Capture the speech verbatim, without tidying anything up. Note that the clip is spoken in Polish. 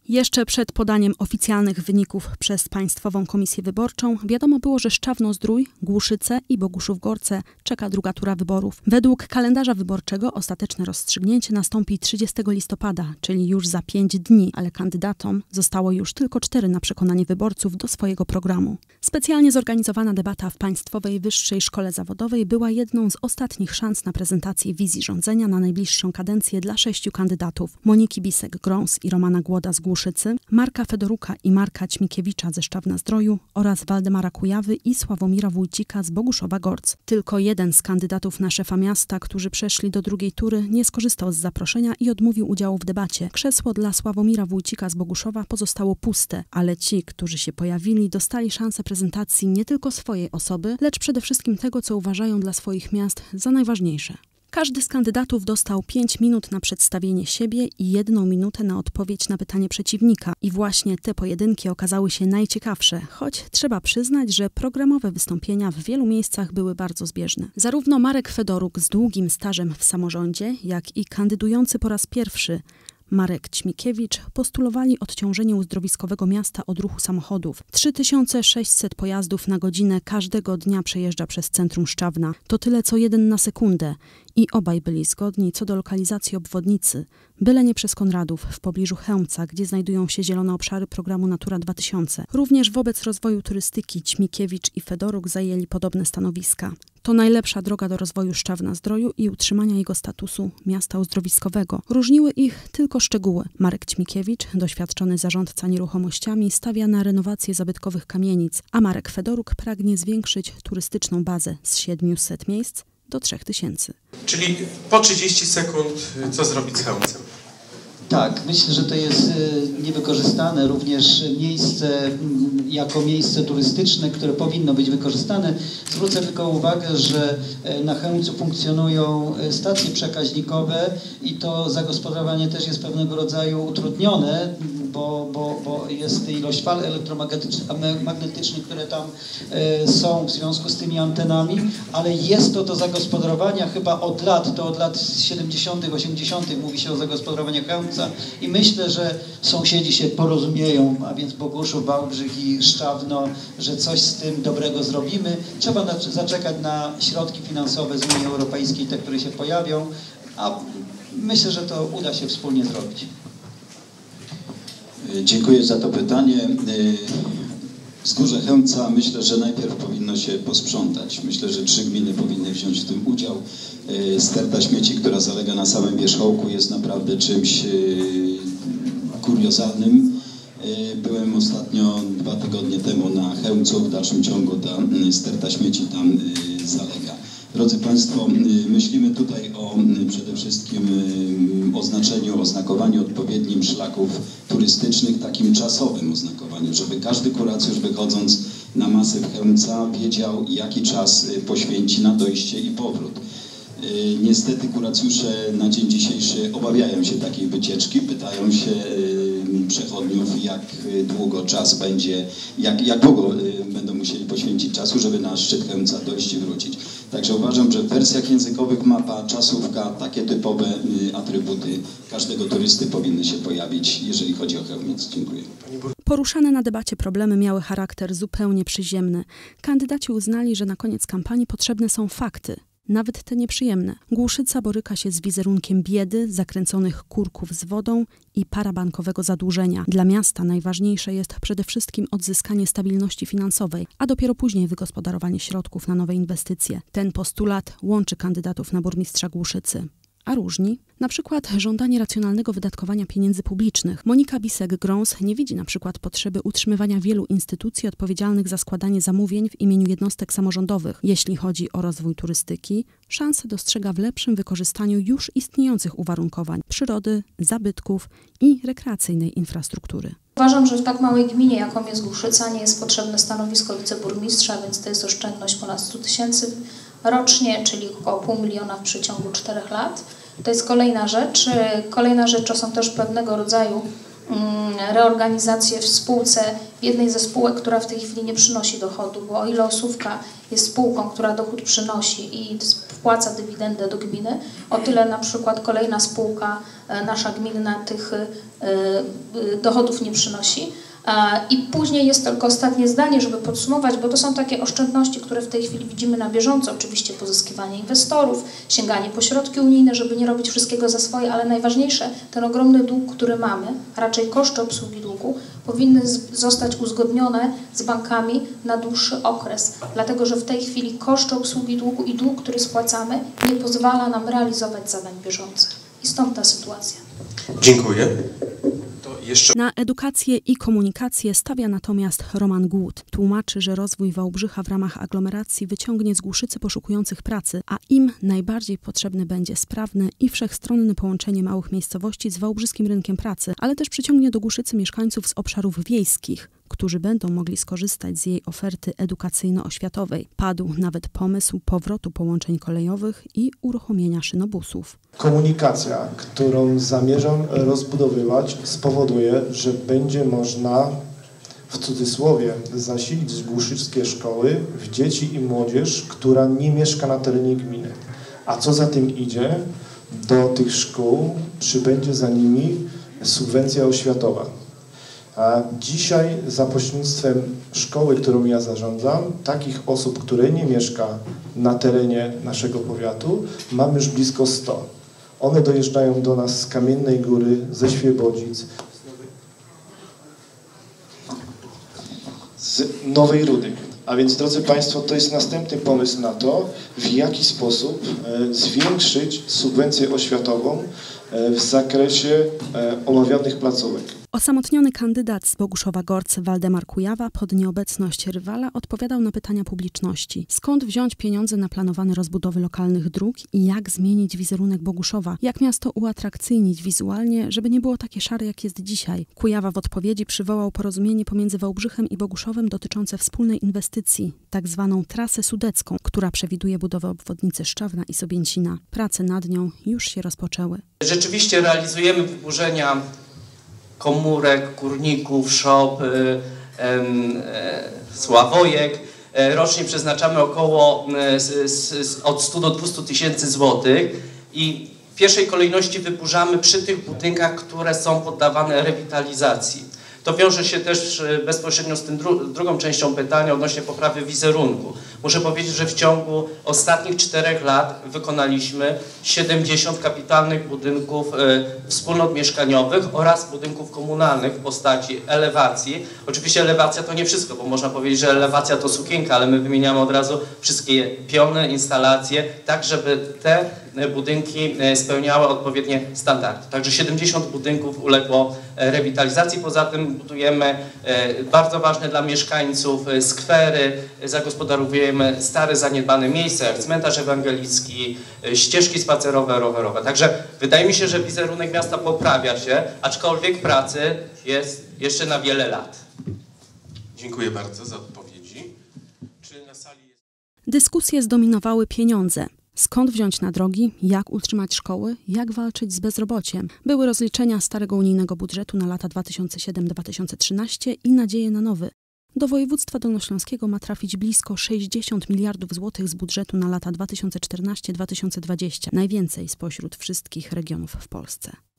Jeszcze przed podaniem oficjalnych wyników przez Państwową Komisję Wyborczą wiadomo było, że Szczawno-Zdrój, Głuszyce i Boguszów-Gorce czeka druga tura wyborów. Według kalendarza wyborczego ostateczne rozstrzygnięcie nastąpi trzydziestego listopada, czyli już za pięć dni, ale kandydatom zostało już tylko cztery na przekonanie wyborców do swojego programu. Specjalnie zorganizowana debata w Państwowej Wyższej Szkole Zawodowej była jedną z ostatnich szans na prezentację wizji rządzenia na najbliższą kadencję dla sześciu kandydatów: Moniki Bisek-Grąs i Romana Głoda z Głuszycy, Marka Fedoruka i Marka Ćmikiewicza ze Szczawna-Zdroju oraz Waldemara Kujawy i Sławomira Wójcika z Boguszowa-Gorc. Tylko jeden z kandydatów na szefa miasta, którzy przeszli do drugiej tury, nie skorzystał z zaproszenia i odmówił udziału w debacie. Krzesło dla Sławomira Wójcika z Boguszowa pozostało puste, ale ci, którzy się pojawili, dostali szansę prezentacji nie tylko swojej osoby, lecz przede wszystkim tego, co uważają dla swoich miast za najważniejsze. Każdy z kandydatów dostał pięć minut na przedstawienie siebie i jedną minutę na odpowiedź na pytanie przeciwnika. I właśnie te pojedynki okazały się najciekawsze, choć trzeba przyznać, że programowe wystąpienia w wielu miejscach były bardzo zbieżne. Zarówno Marek Fedoruk z długim stażem w samorządzie, jak i kandydujący po raz pierwszy Marek Ćmikiewicz postulowali odciążenie uzdrowiskowego miasta od ruchu samochodów. trzy tysiące sześćset pojazdów na godzinę każdego dnia przejeżdża przez centrum Szczawna. To tyle co jeden na sekundę. I obaj byli zgodni co do lokalizacji obwodnicy, byle nie przez Konradów, w pobliżu Chełmca, gdzie znajdują się zielone obszary programu Natura dwa tysiące. Również wobec rozwoju turystyki Ćmikiewicz i Fedoruk zajęli podobne stanowiska. To najlepsza droga do rozwoju Szczawna-Zdroju i utrzymania jego statusu miasta uzdrowiskowego. Różniły ich tylko szczegóły. Marek Ćmikiewicz, doświadczony zarządca nieruchomościami, stawia na renowację zabytkowych kamienic, a Marek Fedoruk pragnie zwiększyć turystyczną bazę z siedmiuset miejsc do trzech tysięcy. Czyli po trzydzieści sekund co zrobić z Chełmcem? Tak, myślę, że to jest niewykorzystane również miejsce jako miejsce turystyczne, które powinno być wykorzystane. Zwrócę tylko uwagę, że na Chełmcu funkcjonują stacje przekaźnikowe i to zagospodarowanie też jest pewnego rodzaju utrudnione, bo, bo, bo jest ilość fal elektromagnetycznych, które tam są w związku z tymi antenami, ale jest to do zagospodarowania chyba od lat, to od lat siedemdziesiątych, osiemdziesiątych mówi się o zagospodarowaniu Chełmca. I myślę, że sąsiedzi się porozumieją, a więc Boguszów, Wałbrzych i Szczawno, że coś z tym dobrego zrobimy. Trzeba na, zaczekać na środki finansowe z Unii Europejskiej, te, które się pojawią, a myślę, że to uda się wspólnie zrobić. Dziękuję za to pytanie. Wzgórze Chełmca myślę, że najpierw powinno się posprzątać. Myślę, że trzy gminy powinny wziąć w tym udział. Sterta śmieci, która zalega na samym wierzchołku, jest naprawdę czymś kuriozalnym. Byłem ostatnio dwa tygodnie temu na Chełmcu, w dalszym ciągu ta sterta śmieci tam zalega. Drodzy Państwo, myślimy tutaj o przede wszystkim oznaczeniu, oznakowaniu odpowiednim szlaków turystycznych, takim czasowym oznakowaniu, żeby każdy kuracjusz wychodząc na masyw Chełmca wiedział, jaki czas poświęci na dojście i powrót. Niestety kuracjusze na dzień dzisiejszy obawiają się takiej wycieczki, pytają się przechodniów, jak długo czas będzie, jak, jak długo będą musieli poświęcić czasu, żeby na szczyt Chełmca dojść i wrócić. Także uważam, że w wersjach językowych mapa, czasówka, takie typowe atrybuty każdego turysty powinny się pojawić, jeżeli chodzi o Chełmiec. Dziękuję. Poruszane na debacie problemy miały charakter zupełnie przyziemny. Kandydaci uznali, że na koniec kampanii potrzebne są fakty. Nawet te nieprzyjemne. Głuszyca boryka się z wizerunkiem biedy, zakręconych kurków z wodą i parabankowego zadłużenia. Dla miasta najważniejsze jest przede wszystkim odzyskanie stabilności finansowej, a dopiero później wygospodarowanie środków na nowe inwestycje. Ten postulat łączy kandydatów na burmistrza Głuszycy. A różni? Na przykład żądanie racjonalnego wydatkowania pieniędzy publicznych. Monika Bisek-Grąs nie widzi na przykład potrzeby utrzymywania wielu instytucji odpowiedzialnych za składanie zamówień w imieniu jednostek samorządowych. Jeśli chodzi o rozwój turystyki, szansę dostrzega w lepszym wykorzystaniu już istniejących uwarunkowań przyrody, zabytków i rekreacyjnej infrastruktury. Uważam, że w tak małej gminie, jaką jest Głuszyca, nie jest potrzebne stanowisko wiceburmistrza, więc to jest oszczędność ponad sto tysięcy rocznie, czyli około pół miliona w przeciągu czterech lat. To jest kolejna rzecz. Kolejna rzecz to są też pewnego rodzaju reorganizacje w spółce, w jednej ze spółek, która w tej chwili nie przynosi dochodu, bo o ile Osówka jest spółką, która dochód przynosi i wpłaca dywidendę do gminy, o tyle na przykład kolejna spółka nasza gminna tych dochodów nie przynosi. I później jest tylko ostatnie zdanie, żeby podsumować, bo to są takie oszczędności, które w tej chwili widzimy na bieżąco. Oczywiście pozyskiwanie inwestorów, sięganie po środki unijne, żeby nie robić wszystkiego za swoje, ale najważniejsze, ten ogromny dług, który mamy, a raczej koszty obsługi długu, powinny zostać uzgodnione z bankami na dłuższy okres. Dlatego, że w tej chwili koszty obsługi długu i dług, który spłacamy, nie pozwala nam realizować zadań bieżących. I stąd ta sytuacja. Dziękuję. Jeszcze... Na edukację i komunikację stawia natomiast Roman Głód. Tłumaczy, że rozwój Wałbrzycha w ramach aglomeracji wyciągnie z Głuszycy poszukujących pracy, a im najbardziej potrzebne będzie sprawne i wszechstronne połączenie małych miejscowości z wałbrzyskim rynkiem pracy, ale też przyciągnie do Głuszycy mieszkańców z obszarów wiejskich, którzy będą mogli skorzystać z jej oferty edukacyjno-oświatowej. Padł nawet pomysł powrotu połączeń kolejowych i uruchomienia szynobusów. Komunikacja, którą zamierzam rozbudowywać, spowoduje, że będzie można w cudzysłowie zasilić głuszyckie szkoły w dzieci i młodzież, która nie mieszka na terenie gminy. A co za tym idzie, do tych szkół przybędzie za nimi subwencja oświatowa. A dzisiaj za pośrednictwem szkoły, którą ja zarządzam, takich osób, które nie mieszka na terenie naszego powiatu, mamy już blisko sto. One dojeżdżają do nas z Kamiennej Góry, ze Świebodzic, z Nowej Rudy. A więc, drodzy Państwo, to jest następny pomysł na to, w jaki sposób e, zwiększyć subwencję oświatową e, w zakresie e, omawianych placówek. Osamotniony kandydat z Boguszowa-Gorc Waldemar Kujawa pod nieobecność rywala odpowiadał na pytania publiczności. Skąd wziąć pieniądze na planowane rozbudowy lokalnych dróg i jak zmienić wizerunek Boguszowa? Jak miasto uatrakcyjnić wizualnie, żeby nie było takie szare, jak jest dzisiaj? Kujawa w odpowiedzi przywołał porozumienie pomiędzy Wałbrzychem i Boguszowem dotyczące wspólnej inwestycji, tak zwaną trasę sudecką, która przewiduje budowę obwodnicy Szczawna i Sobięcina. Prace nad nią już się rozpoczęły. Rzeczywiście realizujemy wyburzenia komórek, kurników, szop, y, y, y, sławojek. Rocznie przeznaczamy około y, z, z, od stu do dwustu tysięcy złotych i w pierwszej kolejności wyburzamy przy tych budynkach, które są poddawane rewitalizacji. To wiąże się też bezpośrednio z tym dru drugą częścią pytania odnośnie poprawy wizerunku. Muszę powiedzieć, że w ciągu ostatnich czterech lat wykonaliśmy siedemdziesiąt kapitalnych budynków y, wspólnot mieszkaniowych oraz budynków komunalnych w postaci elewacji. Oczywiście elewacja to nie wszystko, bo można powiedzieć, że elewacja to sukienka, ale my wymieniamy od razu wszystkie piony, instalacje, tak żeby te budynki spełniały odpowiednie standardy. Także siedemdziesiąt budynków uległo rewitalizacji. Poza tym budujemy bardzo ważne dla mieszkańców skwery, zagospodarowujemy stare, zaniedbane miejsca, jak cmentarz ewangelicki, ścieżki spacerowe, rowerowe. Także wydaje mi się, że wizerunek miasta poprawia się, aczkolwiek pracy jest jeszcze na wiele lat. Dziękuję bardzo za odpowiedzi. Czy na sali jest... Dyskusje zdominowały pieniądze. Skąd wziąć na drogi, jak utrzymać szkoły, jak walczyć z bezrobociem. Były rozliczenia starego unijnego budżetu na lata dwa tysiące siódmy do dwa tysiące trzynastego i nadzieje na nowy. Do województwa dolnośląskiego ma trafić blisko sześćdziesiąt miliardów złotych z budżetu na lata dwa tysiące czternasty do dwa tysiące dwudziestego. Najwięcej spośród wszystkich regionów w Polsce.